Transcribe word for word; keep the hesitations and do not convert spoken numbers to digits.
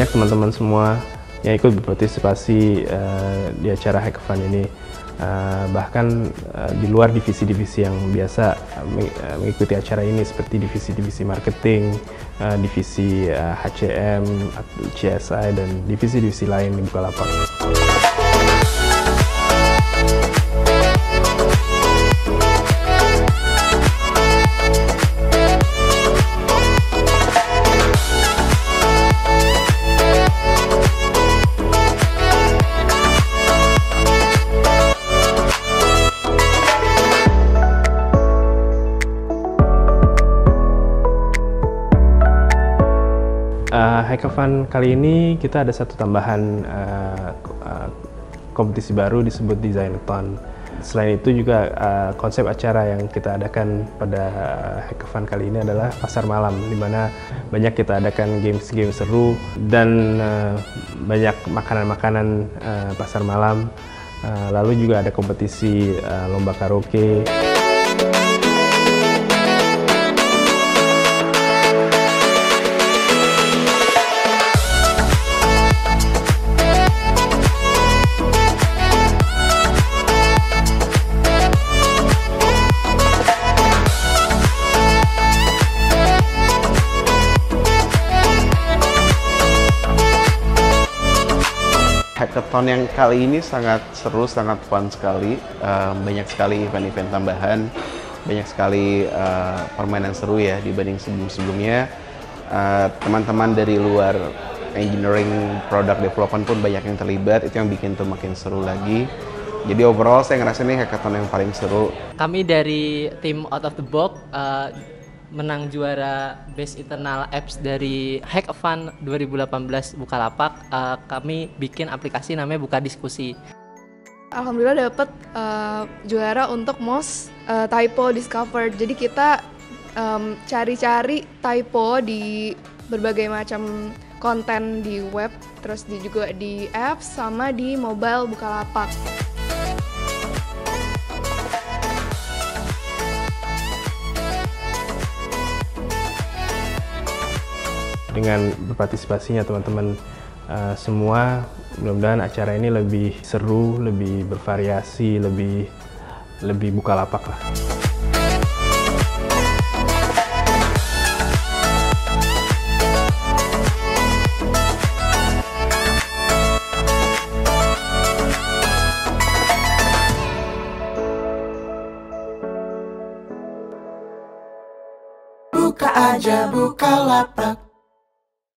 banyak teman-teman semua yang ikut berpartisipasi uh, di acara Hackathon ini. Uh, bahkan uh, di luar divisi-divisi yang biasa uh, mengikuti acara ini seperti divisi-divisi marketing, uh, divisi uh, H C M, C S I, dan divisi-divisi lain di Bukalapak. Uh, Hackathon kali ini kita ada satu tambahan uh, uh, kompetisi baru disebut Designathon. Selain itu juga uh, konsep acara yang kita adakan pada Hackathon kali ini adalah pasar malam, di mana banyak kita adakan games-games seru dan uh, banyak makanan-makanan uh, pasar malam. Uh, lalu juga ada kompetisi uh, lomba karaoke. Hackathon yang kali ini sangat seru, sangat fun sekali. Uh, banyak sekali event-event tambahan, banyak sekali uh, permainan seru ya dibanding sebelum-sebelumnya. Teman-teman uh, dari luar engineering, product development pun banyak yang terlibat, itu yang bikin tuh makin seru lagi. Jadi overall saya ngerasa ini hackathon yang paling seru. Kami dari tim Out of the Box uh, menang juara Best Internal Apps dari Hackathon dua ribu delapan belas Bukalapak. Uh, kami bikin aplikasi namanya Buka Diskusi. Alhamdulillah dapat uh, juara untuk Most uh, Typo Discovered. Jadi kita cari-cari um, typo di berbagai macam konten di web, terus di, juga di apps sama di mobile Bukalapak. Dengan berpartisipasinya teman-teman uh, semua, mudah-mudahan acara ini lebih seru, lebih bervariasi, lebih lebih Bukalapak lah. Buka aja Bukalapak.